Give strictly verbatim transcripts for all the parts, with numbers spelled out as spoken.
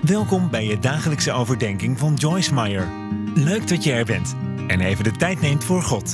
Welkom bij je dagelijkse overdenking van Joyce Meyer. Leuk dat je er bent en even de tijd neemt voor God.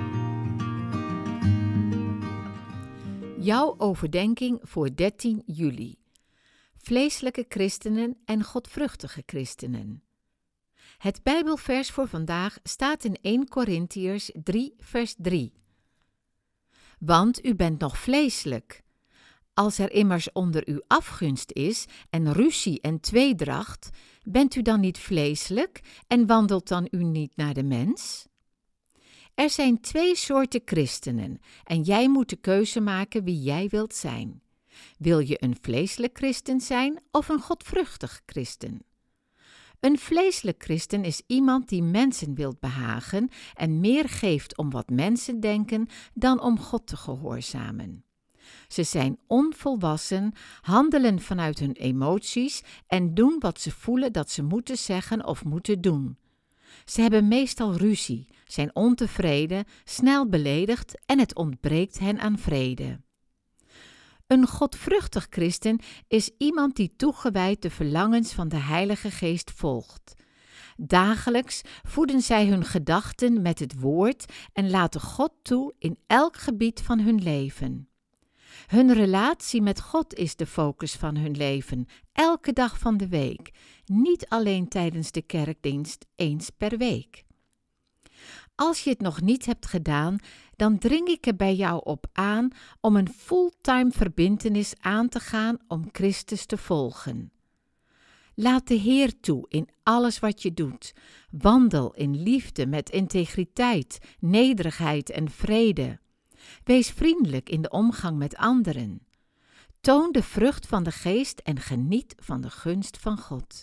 Jouw overdenking voor dertien juli. Vleeselijke christenen en godvruchtige christenen. Het Bijbelvers voor vandaag staat in eerste Korintiërs drie vers drie. Want u bent nog vleeselijk. Als er immers onder u afgunst is en ruzie en tweedracht, bent u dan niet vleeselijk en wandelt dan u niet naar de mens? Er zijn twee soorten christenen en jij moet de keuze maken wie jij wilt zijn. Wil je een vleeselijk christen zijn of een godvruchtig christen? Een vleeselijk christen is iemand die mensen wilt behagen en meer geeft om wat mensen denken dan om God te gehoorzamen. Ze zijn onvolwassen, handelen vanuit hun emoties en doen wat ze voelen dat ze moeten zeggen of moeten doen. Ze hebben meestal ruzie, zijn ontevreden, snel beledigd en het ontbreekt hen aan vrede. Een godvruchtig christen is iemand die toegewijd de verlangens van de Heilige Geest volgt. Dagelijks voeden zij hun gedachten met het woord en laten God toe in elk gebied van hun leven. Hun relatie met God is de focus van hun leven, elke dag van de week, niet alleen tijdens de kerkdienst eens per week. Als je het nog niet hebt gedaan, dan dring ik er bij jou op aan om een fulltime verbintenis aan te gaan om Christus te volgen. Laat de Heer toe in alles wat je doet. Wandel in liefde met integriteit, nederigheid en vrede. Wees vriendelijk in de omgang met anderen. Toon de vrucht van de geest en geniet van de gunst van God.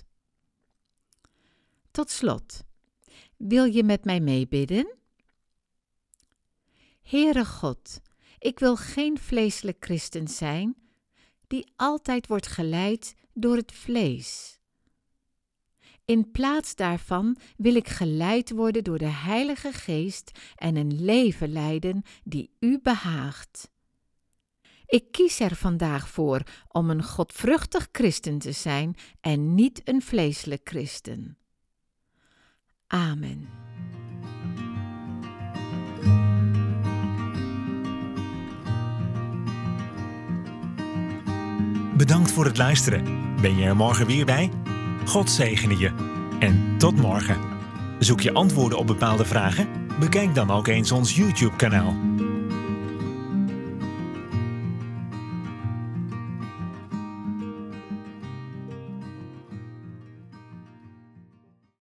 Tot slot, wil je met mij meebidden? Heere God, ik wil geen vleeselijk christen zijn die altijd wordt geleid door het vlees. In plaats daarvan wil ik geleid worden door de Heilige Geest en een leven leiden die u behaagt. Ik kies er vandaag voor om een godvruchtig christen te zijn en niet een vleeselijk christen. Amen. Bedankt voor het luisteren. Ben je er morgen weer bij? God zegene je. En tot morgen. Zoek je antwoorden op bepaalde vragen? Bekijk dan ook eens ons YouTube-kanaal.